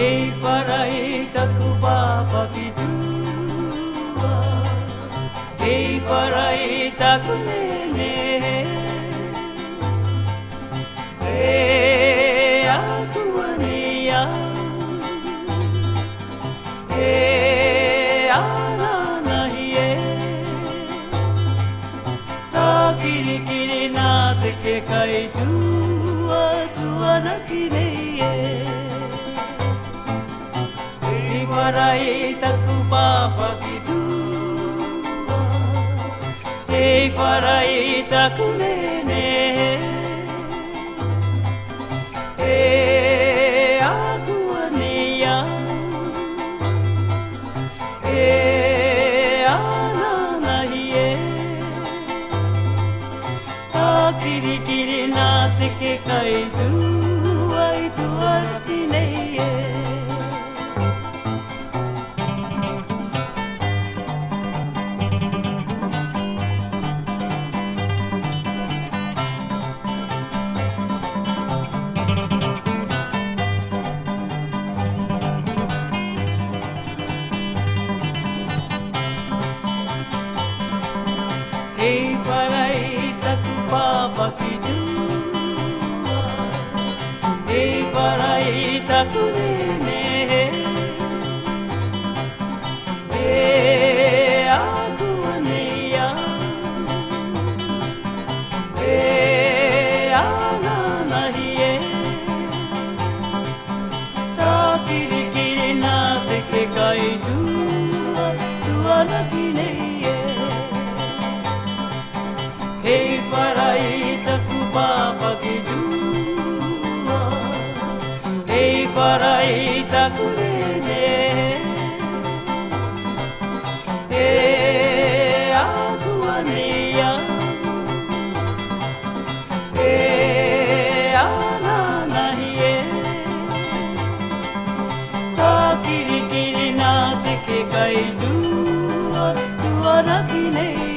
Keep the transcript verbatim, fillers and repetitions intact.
Hei wharai taku pāpaki tua, hei wharai taku nene. E aku ani au, e ana nahi e. Tā kiri kiri nā te ke kai tua, tua na kiri e. Hei wharai taku pāpaki tua, hei wharai taku nene. E aku ani au, e ana nahi e. Tā kiri kiri nā te ke kai tua, i tua raki nei e. Hei wharai taku pāpaki tua, hei wharai taku nene. E aku ani au, e ana nahi e. Tā kiri kiri nā te ke kai tua, tua raki nei e. Hei wharai taku pāpaki tua, hei wharai taku nene. E aku ani au, e ana nahi e. Tā kiri kiri nā te ke kai tua, tua raki nei.